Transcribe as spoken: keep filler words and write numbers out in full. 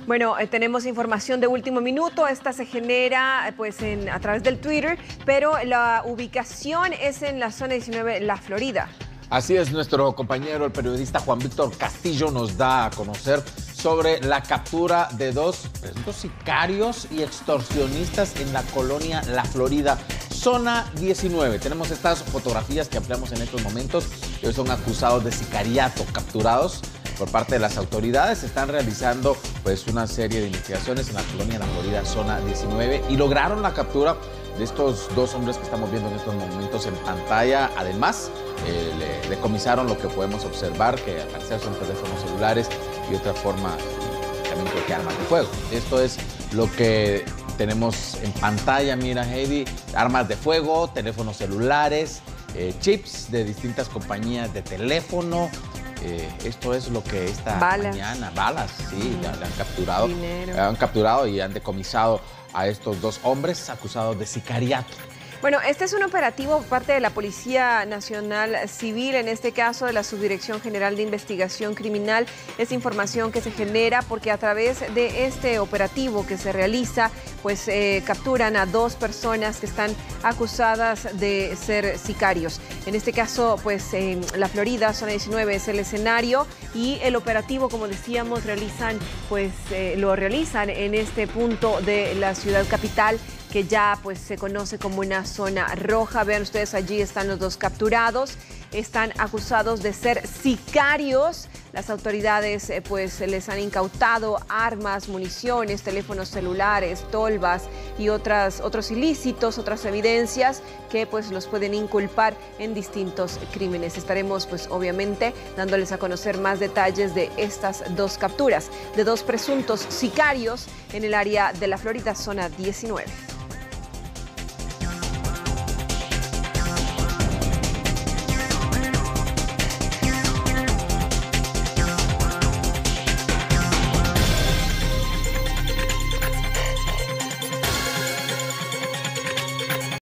Bueno, eh, tenemos información de último minuto. Esta se genera pues en, a través del Twitter, pero la ubicación es en la zona diecinueve, La Florida. Así es, nuestro compañero, el periodista Juan Víctor Castillo, nos da a conocer sobre la captura de dos presuntos sicarios y extorsionistas en la colonia La Florida, zona diecinueve. Tenemos estas fotografías que ampliamos en estos momentos. Ellos son acusados de sicariato, capturados por parte de las autoridades. Están realizando pues una serie de investigaciones en la colonia La Florida, zona diecinueve, y lograron la captura de estos dos hombres que estamos viendo en estos momentos en pantalla. Además, eh, le decomisaron lo que podemos observar, que al parecer son teléfonos celulares y otra forma, también creo que armas de fuego. Esto es lo que tenemos en pantalla, mira, Heidi: armas de fuego, teléfonos celulares, eh, chips de distintas compañías de teléfono. Eh, esto es lo que esta balas. mañana, balas, sí, ya le han capturado, Dinero. han capturado y han decomisado a estos dos hombres acusados de sicariato. Bueno, este es un operativo por parte de la Policía Nacional Civil, en este caso de la Subdirección General de Investigación Criminal. Esta información que se genera porque a través de este operativo que se realiza, pues eh, capturan a dos personas que están acusadas de ser sicarios. En este caso, pues en La Florida, zona diecinueve, es el escenario, y el operativo, como decíamos, realizan, pues eh, lo realizan en este punto de la ciudad capital, que ya pues se conoce como una zona roja. Vean ustedes, allí están los dos capturados. Están acusados de ser sicarios. Las autoridades eh, pues les han incautado armas, municiones, teléfonos celulares, tolvas y otras, otros ilícitos, otras evidencias que pues los pueden inculpar en distintos crímenes. Estaremos pues obviamente dándoles a conocer más detalles de estas dos capturas de dos presuntos sicarios en el área de La Florida, zona diecinueve.